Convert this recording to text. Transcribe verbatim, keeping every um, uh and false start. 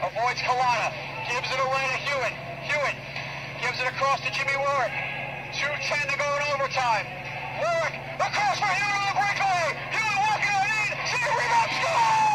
avoids Kalana, gives it away to Hewitt. Hewitt gives it across to Jimmy Warrick. two ten to go in overtime. Warrick across for Hewitt on the breakaway. Hewitt walking on in. See a rebound, score!